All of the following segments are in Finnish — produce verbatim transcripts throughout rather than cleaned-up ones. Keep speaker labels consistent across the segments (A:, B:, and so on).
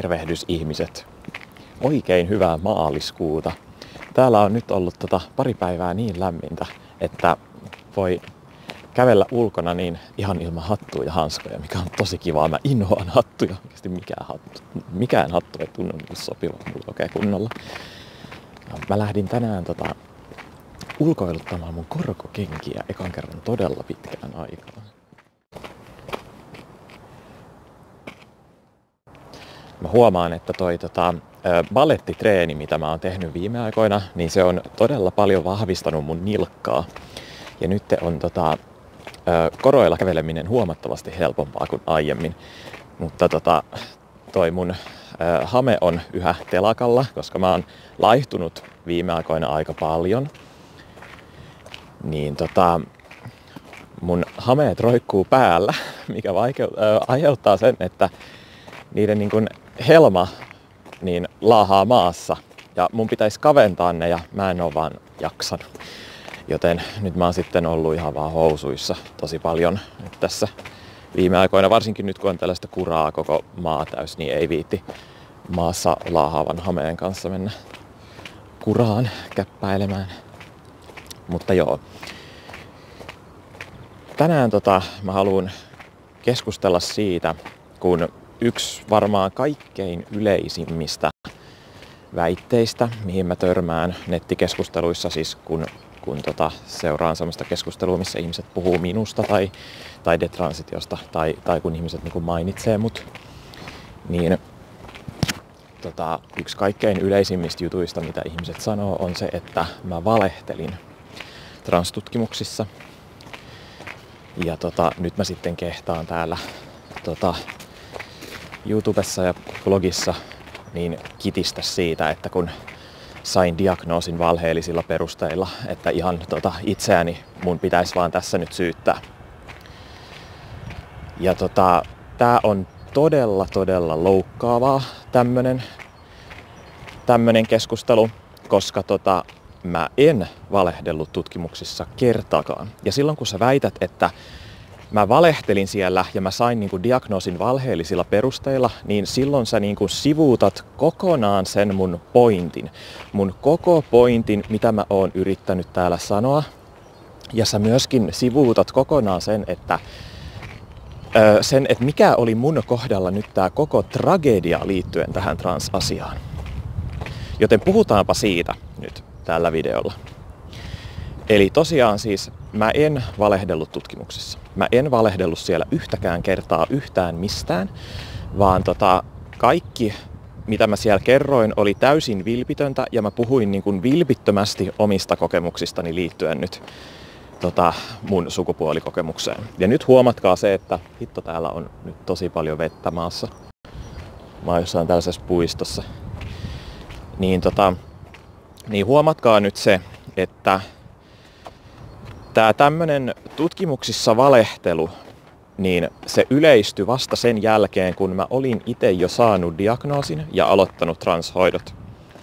A: Tervehdys ihmiset. Oikein hyvää maaliskuuta. Täällä on nyt ollut tota pari päivää niin lämmintä, että voi kävellä ulkona niin ihan ilman hattua ja hanskoja, mikä on tosi kivaa. Mä inhoan hattuja. Oikeasti mikään hattu, mikään hattu ei tunnu sopiva mulle oikein kunnolla. Mä lähdin tänään tota ulkoiluttamaan mun korkokenkiä ekan kerran todella pitkään aikaan. Mä huomaan, että toi tota, ballettitreeni, mitä mä oon tehnyt viime aikoina, niin se on todella paljon vahvistanut mun nilkkaa. Ja nyt on tota, koroilla käveleminen huomattavasti helpompaa kuin aiemmin. Mutta tota, toi mun hame on yhä telakalla, koska mä oon laihtunut viime aikoina aika paljon. Niin tota, mun hameet roikkuu päällä, mikä vaikeu- äh, aiheuttaa sen, että niiden niin kun helma niin laahaa maassa. Ja mun pitäisi kaventaa ne ja mä en oo vaan jaksanut. Joten nyt mä oon sitten ollut ihan vaan housuissa tosi paljon nyt tässä viime aikoina. Varsinkin nyt kun on tällaista kuraa koko maa täys, niin ei viitti maassa laahaavan hameen kanssa mennä kuraan käppäilemään. Mutta joo. Tänään tota, mä haluan keskustella siitä, kun yksi varmaan kaikkein yleisimmistä väitteistä, mihin mä törmään nettikeskusteluissa, siis kun, kun tota, seuraan sellaista keskustelua, missä ihmiset puhuu minusta tai, tai detransitiosta, tai, tai kun ihmiset niin kun mainitsee mut, niin tota, yksi kaikkein yleisimmistä jutuista, mitä ihmiset sanoo, on se, että mä valehtelin transtutkimuksissa. Ja tota, nyt mä sitten kehtaan täällä tota, YouTubessa ja blogissa niin kitistä siitä, että kun sain diagnoosin valheellisilla perusteilla, että ihan tota, itseäni mun pitäisi vaan tässä nyt syyttää. Ja tota, tää on todella, todella loukkaavaa tämmönen, tämmönen keskustelu, koska tota, mä en valehdellut tutkimuksissa kertaakaan. Ja silloin kun sä väität, että mä valehtelin siellä ja mä sain niinku diagnoosin valheellisilla perusteilla, niin silloin sä niinku sivuutat kokonaan sen mun pointin. Mun koko pointin, mitä mä oon yrittänyt täällä sanoa. Ja sä myöskin sivuutat kokonaan sen, että öö, sen, että mikä oli mun kohdalla nyt tää koko tragedia liittyen tähän transasiaan. Joten puhutaanpa siitä nyt tällä videolla. Eli tosiaan siis mä en valehdellut tutkimuksissa. Mä en valehdellut siellä yhtäkään kertaa yhtään mistään, vaan tota, kaikki mitä mä siellä kerroin oli täysin vilpitöntä ja mä puhuin niin kuin vilpittömästi omista kokemuksistani liittyen nyt tota, mun sukupuolikokemukseen. Ja nyt huomatkaa se, että hitto täällä on nyt tosi paljon vettä maassa. Mä oon jossain tällaisessa puistossa. Niin, tota, niin huomatkaa nyt se, että tää tämmönen tutkimuksissa valehtelu, niin se yleistyi vasta sen jälkeen, kun mä olin itse jo saanut diagnoosin ja aloittanut transhoidot.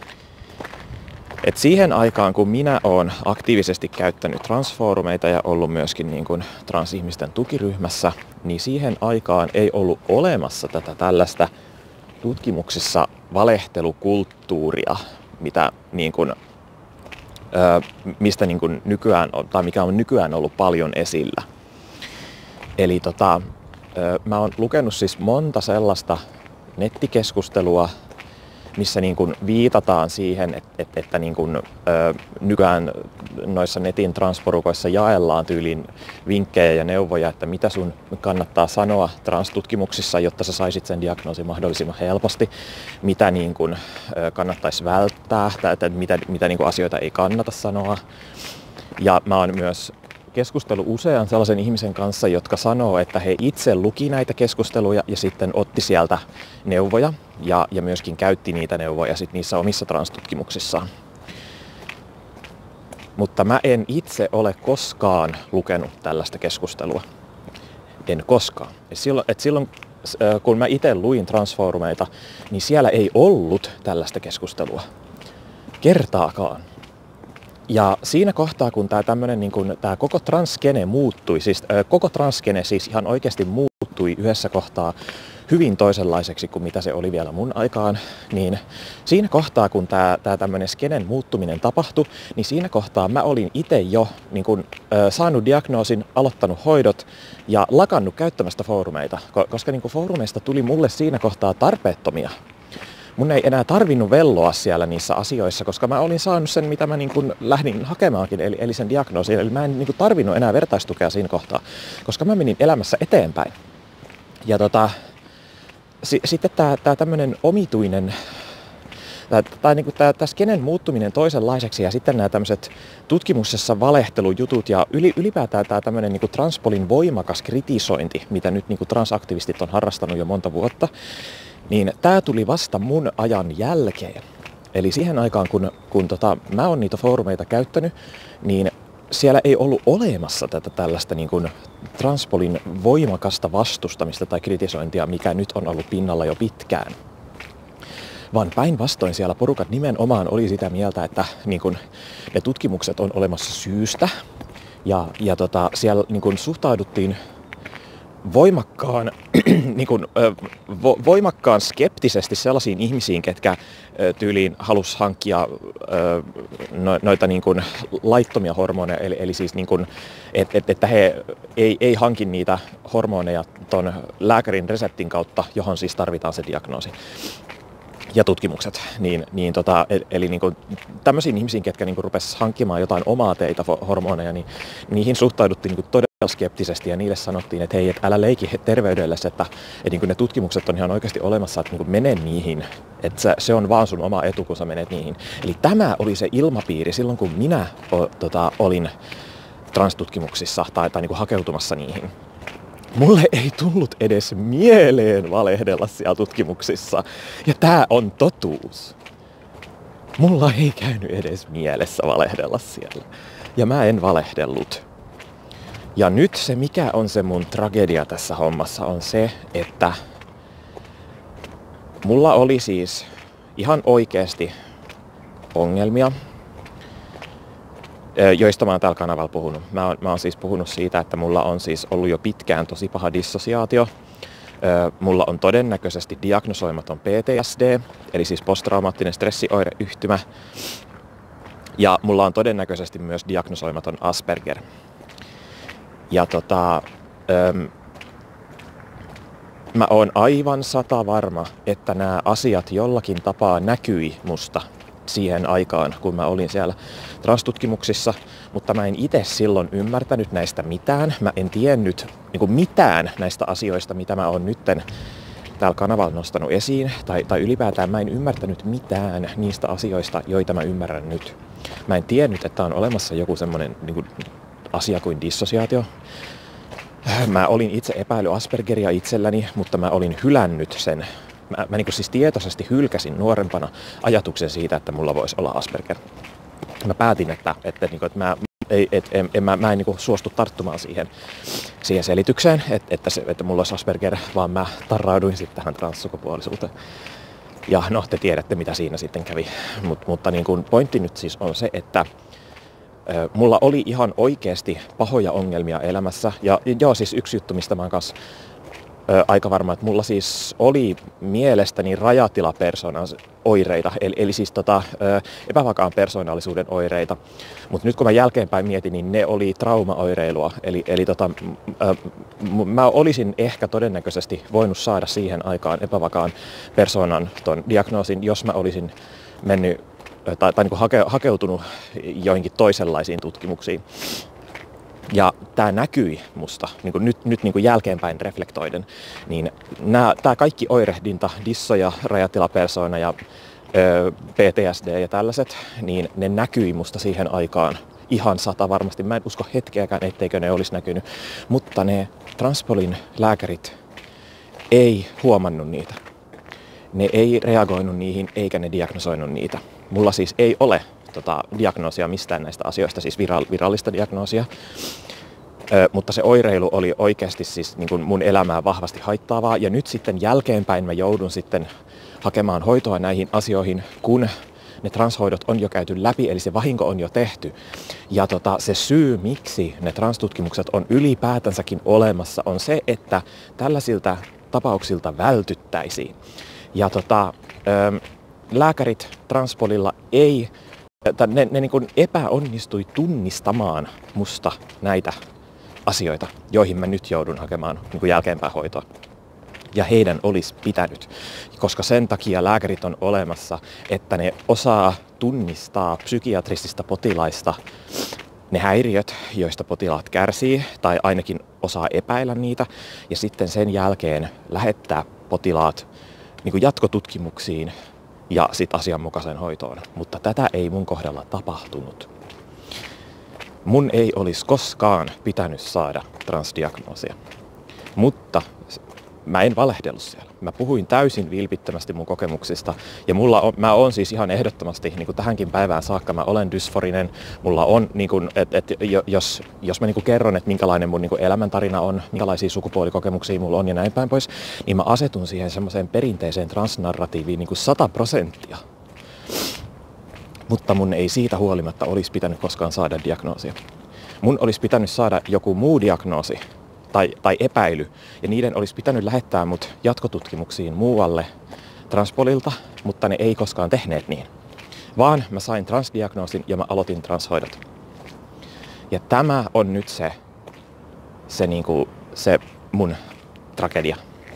A: Et siihen aikaan, kun minä oon aktiivisesti käyttänyt transfoorumeita ja ollut myöskin niin kuin transihmisten tukiryhmässä, niin siihen aikaan ei ollut olemassa tätä tällaista tutkimuksissa valehtelukulttuuria, mitä niin kuin, ö, mistä niin kuin nykyään on, tai mikä on nykyään ollut paljon esillä. Eli tota, ö, mä oon lukenut siis monta sellaista nettikeskustelua, missä niin kuin viitataan siihen, että, että, että niin kuin, ö, nykyään noissa netin transporukoissa jaellaan tyyliin vinkkejä ja neuvoja, että mitä sun kannattaa sanoa transtutkimuksissa, jotta sä saisit sen diagnoosin mahdollisimman helposti, mitä niin kuin, ö, kannattaisi välttää, tai että mitä, mitä niin kuin asioita ei kannata sanoa. Ja mä oon myös keskustellut usean sellaisen ihmisen kanssa, jotka sanoo, että he itse luki näitä keskusteluja ja sitten otti sieltä neuvoja ja, ja myöskin käytti niitä neuvoja sit niissä omissa transtutkimuksissaan. Mutta mä en itse ole koskaan lukenut tällaista keskustelua. En koskaan. Et silloin, et silloin kun mä itse luin transfoorumeita, niin siellä ei ollut tällaista keskustelua. Kertaakaan. Ja siinä kohtaa, kun tämä tämmönen niin kun tää koko transkene muuttui, siis äh, koko transkene siis ihan oikeasti muuttui yhdessä kohtaa, hyvin toisenlaiseksi kuin mitä se oli vielä mun aikaan, niin siinä kohtaa, kun tämä tää tämmöinen skenen muuttuminen tapahtui, niin siinä kohtaa mä olin itse jo niin kun, ö, saanut diagnoosin, aloittanut hoidot ja lakannut käyttämästä foorumeita, koska niin kun foorumeista tuli mulle siinä kohtaa tarpeettomia. Mun ei enää tarvinnut velloa siellä niissä asioissa, koska mä olin saanut sen, mitä mä niin kun lähdin hakemaankin, eli, eli sen diagnoosin. Eli mä en niin kun tarvinnut enää vertaistukea siinä kohtaa, koska mä menin elämässä eteenpäin. Ja tota, s- sitten tää, tää tämmönen omituinen, tää, tää, niinku tää, tää skenen muuttuminen toisenlaiseksi ja sitten nämä tämmöiset tutkimuksessa valehtelujutut ja yli, ylipäätään tää tämmönen niinku transpolin voimakas kritisointi, mitä nyt niinku transaktivistit on harrastanut jo monta vuotta, niin tää tuli vasta mun ajan jälkeen. Eli siihen aikaan, kun, kun tota, mä oon niitä foorumeita käyttänyt, niin siellä ei ollut olemassa tätä tällaista niin kuin transpolin voimakasta vastustamista tai kritisointia, mikä nyt on ollut pinnalla jo pitkään. Vaan päinvastoin siellä porukat nimenomaan oli sitä mieltä, että niin kuin, ne tutkimukset on olemassa syystä. Ja, ja tota, siellä niin kuin, suhtauduttiin voimakkaan, niin kuin, vo, voimakkaan skeptisesti sellaisiin ihmisiin, ketkä tyyliin halus hankkia no, noita niin kuin, laittomia hormoneja, eli, eli siis niin kuin, et, et, että he ei, ei hanki niitä hormoneja ton lääkärin reseptin kautta, johon siis tarvitaan se diagnoosi ja tutkimukset, niin, niin tota, eli niin kuin tämmöisiin ihmisiin, ketkä niin kuin rupes hankkimaan jotain omaa teitä hormoneja, niin niihin suhtauduttiin niin kuin todella skeptisesti ja niille sanottiin, että hei, et älä leiki terveydellesi, että, että niin kuin ne tutkimukset on ihan oikeasti olemassa, että niin kuin mene niihin, että se, se on vaan sun oma etu, kun sä menet niihin. Eli tämä oli se ilmapiiri silloin, kun minä o, tota, olin transtutkimuksissa tai, tai niin kuin hakeutumassa niihin. Mulle ei tullut edes mieleen valehdella siellä tutkimuksissa. Ja tää on totuus. Mulla ei käynyt edes mielessä valehdella siellä. Ja mä en valehdellut. Ja nyt se, mikä on se mun tragedia tässä hommassa, on se, että mulla oli siis ihan oikeasti ongelmia, joista mä oon tällä kanavalla puhunut. Mä oon, mä oon siis puhunut siitä, että mulla on siis ollut jo pitkään tosi paha dissosiaatio. Mulla on todennäköisesti diagnosoimaton P T S D, eli siis posttraumaattinen stressioireyhtymä. Ja mulla on todennäköisesti myös diagnosoimaton Asperger. Ja tota, äm, mä oon aivan sata varma, että nämä asiat jollakin tapaa näkyi musta siihen aikaan, kun mä olin siellä transtutkimuksissa, mutta mä en itse silloin ymmärtänyt näistä mitään. Mä en tiennyt niin kuin mitään näistä asioista, mitä mä oon nytten täällä kanavalla nostanut esiin, tai, tai ylipäätään mä en ymmärtänyt mitään niistä asioista, joita mä ymmärrän nyt. Mä en tiennyt, että on olemassa joku semmoinen niin kuin asia kuin dissosiaatio. Mä olin itse epäily Aspergeria itselläni, mutta mä olin hylännyt sen. Mä, mä niin kuin siis tietoisesti hylkäsin nuorempana ajatuksen siitä, että mulla voisi olla Asperger. Mä päätin, että, että, että, että mä, ei, et, en, en, mä, mä en niin kuin suostu tarttumaan siihen, siihen selitykseen, että, että, se, että mulla olisi Asperger, vaan mä tarrauduin sitten tähän transsukupuolisuuteen. Ja no, te tiedätte, mitä siinä sitten kävi. Mut, mutta niin kuin pointti nyt siis on se, että ö, mulla oli ihan oikeasti pahoja ongelmia elämässä. Ja joo, siis yksi juttu, mistä mä oon kanssa ö, aika varma, että mulla siis oli mielestäni rajatilapersonan oireita, eli, eli siis tota, ö, epävakaan persoonallisuuden oireita. Mutta nyt kun mä jälkeenpäin mietin, niin ne oli traumaoireilua. Eli, eli tota, ö, mä olisin ehkä todennäköisesti voinut saada siihen aikaan epävakaan persoonan ton diagnoosin, jos mä olisin mennyt tai, tai niin kuin hake, hakeutunut joihinkin toisenlaisiin tutkimuksiin. Ja tämä näkyi musta, niin kuin nyt, nyt niin kuin jälkeenpäin reflektoiden, niin tämä kaikki oirehdinta, dissoja, rajatilapersoona ja ö, P T S D ja tällaiset, niin ne näkyi musta siihen aikaan ihan sata varmasti. Mä en usko hetkeäkään, etteikö ne olisi näkynyt, mutta ne transpolin lääkärit ei huomannut niitä. Ne ei reagoinut niihin eikä ne diagnosoinut niitä. Mulla siis ei ole tota, diagnoosia mistään näistä asioista, siis virallista diagnoosia. Ö, mutta se oireilu oli oikeasti siis niin kuin mun elämää vahvasti haittaavaa. Ja nyt sitten jälkeenpäin mä joudun sitten hakemaan hoitoa näihin asioihin, kun ne transhoidot on jo käyty läpi, eli se vahinko on jo tehty. Ja tota, se syy, miksi ne transtutkimukset on ylipäätänsäkin olemassa, on se, että tällaisilta tapauksilta vältyttäisiin. Ja tota, ö, lääkärit Transpolilla ei, ne, ne niin kuin epäonnistui tunnistamaan musta näitä asioita, joihin mä nyt joudun hakemaan niin kuin jälkeenpäin hoitoa. Ja heidän olisi pitänyt, koska sen takia lääkärit on olemassa, että ne osaa tunnistaa psykiatrisista potilaista ne häiriöt, joista potilaat kärsii, tai ainakin osaa epäillä niitä, ja sitten sen jälkeen lähettää potilaat niin kuin jatkotutkimuksiin ja sitten asianmukaisen hoitoon. Mutta tätä ei mun kohdalla tapahtunut. Mun ei olisi koskaan pitänyt saada transdiagnoosia, mutta mä en valehdellut siellä. Mä puhuin täysin vilpittömästi mun kokemuksista. Ja mulla on, mä oon siis ihan ehdottomasti, niin kuin tähänkin päivään saakka, mä olen dysforinen. Mulla on, niin kuin, et, et, jos, jos mä niin kuin kerron, että minkälainen mun niin kuin elämäntarina on, minkälaisia sukupuolikokemuksia mulla on ja näin päin pois, niin mä asetun siihen semmoiseen perinteiseen transnarratiiviin niin kuin sata prosenttia. Mutta mun ei siitä huolimatta olisi pitänyt koskaan saada diagnoosia. Mun olisi pitänyt saada joku muu diagnoosi tai, tai epäily, ja niiden olisi pitänyt lähettää mut jatkotutkimuksiin muualle Transpolilta, mutta ne ei koskaan tehneet niin. Vaan mä sain transdiagnoosin ja mä aloitin transhoidot. Ja tämä on nyt se, se, niinku, se mun tragedia.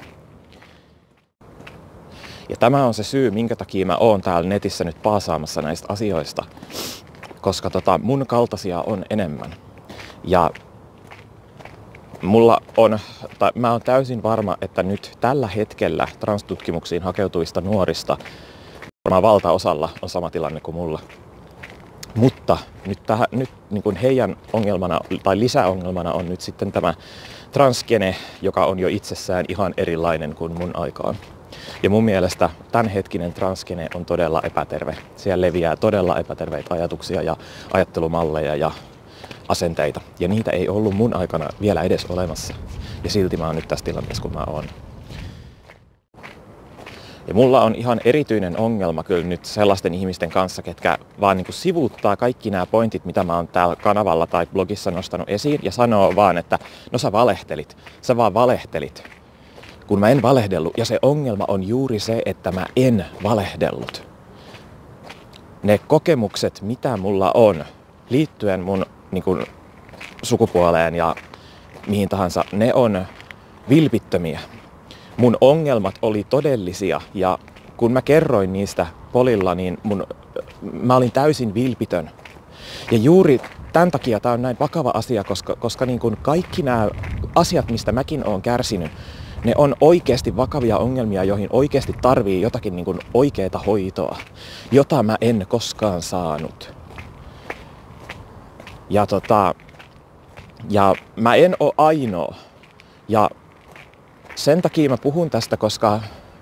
A: Ja tämä on se syy, minkä takia mä oon täällä netissä nyt paasaamassa näistä asioista. Koska tota, mun kaltaisia on enemmän. Ja mulla on, tai mä oon täysin varma, että nyt tällä hetkellä transtutkimuksiin hakeutuvista nuorista varmaan valtaosalla on sama tilanne kuin mulla. Mutta nyt, tähän, nyt niin kuin heidän ongelmana tai lisäongelmana on nyt sitten tämä transgene, joka on jo itsessään ihan erilainen kuin mun aikaan. Ja mun mielestä tämänhetkinen transgene on todella epäterve. Siellä leviää todella epäterveitä ajatuksia ja ajattelumalleja ja asenteita. Ja niitä ei ollut mun aikana vielä edes olemassa. Ja silti mä oon nyt tässä tilanteessa, kun mä oon. Ja mulla on ihan erityinen ongelma kyllä nyt sellaisten ihmisten kanssa, ketkä vaan niin kuin sivuuttaa kaikki nämä pointit, mitä mä oon täällä kanavalla tai blogissa nostanut esiin, ja sanoo vaan, että no sä valehtelit, sä vaan valehtelit. Kun mä en valehdellut, ja se ongelma on juuri se, että mä en valehdellut. Ne kokemukset, mitä mulla on liittyen mun niin kuin, sukupuoleen ja mihin tahansa, ne on vilpittömiä. Mun ongelmat oli todellisia, ja kun mä kerroin niistä polilla, niin mun, mä olin täysin vilpitön. Ja juuri tämän takia tää on näin vakava asia, koska, koska niin kuin kaikki nämä asiat, mistä mäkin oon kärsinyt, ne on oikeasti vakavia ongelmia, joihin oikeasti tarvii jotakin niin kuin oikeaa hoitoa, jota mä en koskaan saanut. Ja, tota, ja mä en ole ainoa. Ja sen takia mä puhun tästä, koska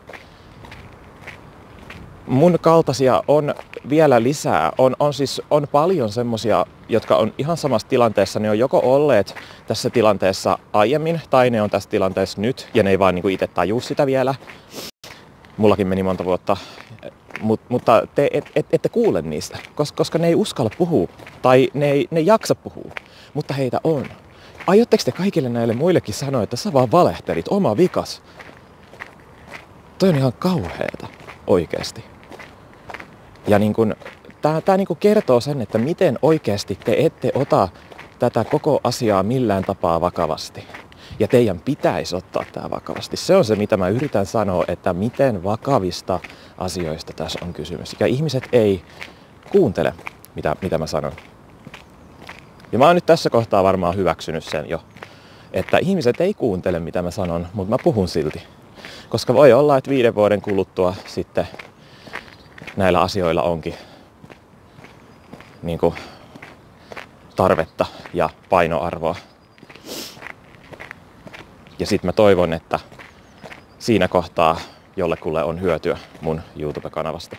A: mun kaltaisia on vielä lisää. On, on siis on paljon semmosia, jotka on ihan samassa tilanteessa. Ne on joko olleet tässä tilanteessa aiemmin, tai ne on tässä tilanteessa nyt, ja ne ei vaan niinku itse tajuu sitä vielä. Mullakin meni monta vuotta. Mut, mutta te et, et, ette kuule niistä, koska, koska ne ei uskalla puhua, tai ne ei ne jaksa puhua, mutta heitä on. Aiotteko te kaikille näille muillekin sanoa, että sä vaan valehtelit, oma vikas? Toi on ihan kauheeta, oikeesti. Ja niin kun, tää, tää niin kun kertoo sen, että miten oikeesti te ette ota tätä koko asiaa millään tapaa vakavasti. Ja teidän pitäisi ottaa tää vakavasti. Se on se, mitä mä yritän sanoa, että miten vakavista asioista tässä on kysymys. Ja ihmiset ei kuuntele, mitä, mitä mä sanon. Ja mä oon nyt tässä kohtaa varmaan hyväksynyt sen jo, että ihmiset ei kuuntele, mitä mä sanon, mutta mä puhun silti. Koska voi olla, että viiden vuoden kuluttua sitten näillä asioilla onkin niin kuin tarvetta ja painoarvoa. Ja sit mä toivon, että siinä kohtaa jollekulle on hyötyä mun YouTube-kanavasta.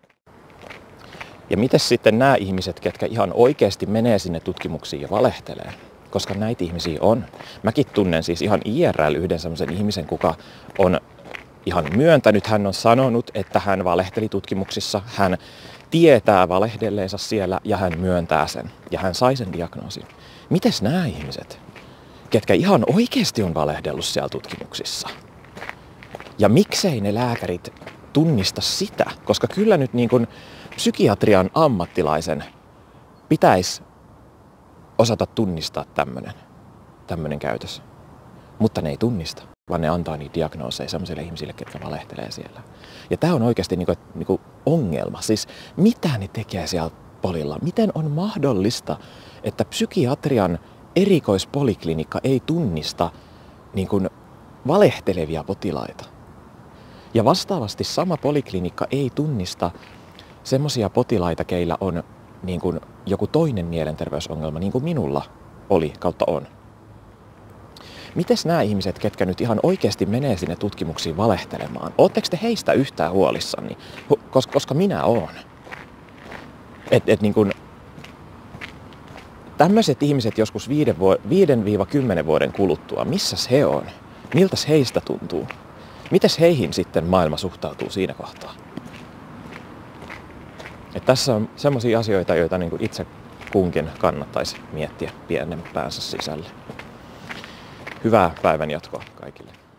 A: Ja mites sitten nämä ihmiset, ketkä ihan oikeasti menee sinne tutkimuksiin ja valehtelee? Koska näitä ihmisiä on. Mäkin tunnen siis ihan I R L yhden semmoisen ihmisen, kuka on ihan myöntänyt, hän on sanonut, että hän valehteli tutkimuksissa. Hän tietää valehdelleensa siellä ja hän myöntää sen. Ja hän sai sen diagnoosin. Mites nämä ihmiset, ketkä ihan oikeasti on valehdellut siellä tutkimuksissa? Ja miksei ne lääkärit tunnista sitä? Koska kyllä nyt niin kuin psykiatrian ammattilaisen pitäisi osata tunnistaa tämmönen, tämmönen käytös. Mutta ne ei tunnista, vaan ne antaa niitä diagnooseja sellaisille ihmisille, ketkä valehtelee siellä. Ja tää on oikeasti niinku, niinku ongelma. Siis mitä ne tekee siellä polilla? Miten on mahdollista, että psykiatrian erikoispoliklinikka ei tunnista niinku valehtelevia potilaita? Ja vastaavasti sama poliklinikka ei tunnista semmoisia potilaita, keillä on niin kuin joku toinen mielenterveysongelma, niin kuin minulla oli kautta on. Mites nämä ihmiset, ketkä nyt ihan oikeasti menee sinne tutkimuksiin valehtelemaan? Ootteko te heistä yhtään huolissani? Koska, koska minä oon. Et, et niin kuin, tämmöiset ihmiset joskus viiden kymmenen vuoden kuluttua, missäs he on? Miltäs heistä tuntuu? Mites heihin sitten maailma suhtautuu siinä kohtaa? Et tässä on semmoisia asioita, joita niin kuin itse kunkin kannattaisi miettiä pienen päänsä sisälle. Hyvää päivän jatkoa kaikille.